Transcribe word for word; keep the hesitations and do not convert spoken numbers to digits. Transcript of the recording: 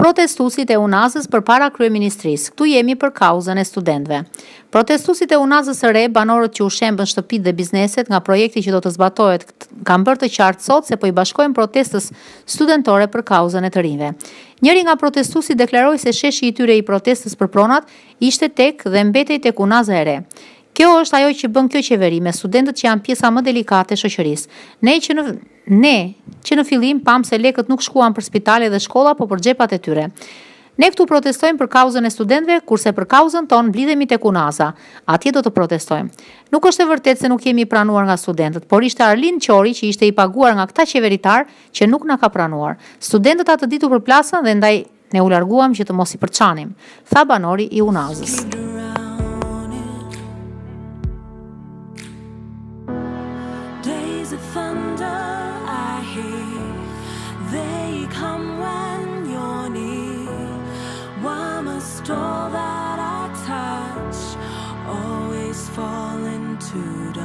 Protestuesit e Unazës përpara kryeministrisë. Ktu jemi për kauzën e studentëve. Protestuesit e Unazës së re, banorët që u shembën shtëpitë dhe bizneset nga projekti që do të zbatohet, kanë bërë të qartë sot se po i bashkojnë protestës studentore për kauzën e të rinjve. Njëri nga protestuesit deklaroi se sheshi i tyre i protestës për pronat ishte tek dhe mbetej tek Unaza e re. Kjo është ajo që bën kjo qeveri me studentët që janë pjesa më delikate e shoqërisë. Ne që në ne që në fillim pam se lekët nuk shkuan për spitale dhe shkolla, po për xhepat e tyre. Ne këtu protestojmë për kauzën e studentëve, kurse për kauzën tonë mblidhemi tek Unaza. Atje do të protestojmë. Nuk është e vërtetë se nuk jemi pranuar nga studentët, por ishte Arlin Qori që ishte i paguar nga këta qeveritar që nuk na ka pranuar. Studentët atë ditë u përplasën dhe ndaj ne u larguam që të mos i përçanim, tha banori i Unazës. All that I touch always fall into